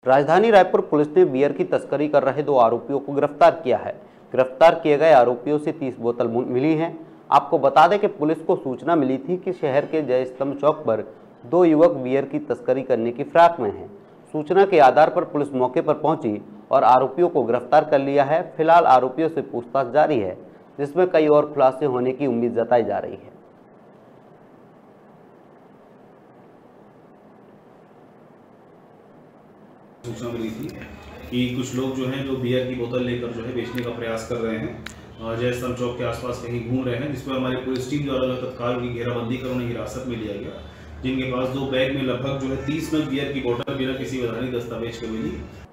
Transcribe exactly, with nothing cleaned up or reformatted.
राजधानी रायपुर पुलिस ने बियर की तस्करी कर रहे दो आरोपियों को गिरफ्तार किया है। गिरफ्तार किए गए आरोपियों से तीस बोतल मिली हैं। आपको बता दें कि पुलिस को सूचना मिली थी कि शहर के जय स्तंभ चौक पर दो युवक बियर की तस्करी करने की फिराक में हैं। सूचना के आधार पर पुलिस मौके पर पहुंची और आरोपियों को गिरफ्तार कर लिया है। फिलहाल आरोपियों से पूछताछ जारी है, जिसमें कई और खुलासे होने की उम्मीद जताई जा रही है। सूचना मिली थी कि कुछ लोग जो हैं जो बियर की बोतल लेकर जो है बेचने का प्रयास कर रहे हैं, जय स्तंभ चौक के आसपास कहीं घूम रहे हैं, जिसपर हमारी पुलिस टीम द्वारा तत्काल उनकी घेराबंदी कर उन्हें हिरासत में लिया गया, जिनके पास दो बैग में लगभग जो है तीस नग बियर की बोतल बिना किसी वैधानिक दस्तावेज के मिली।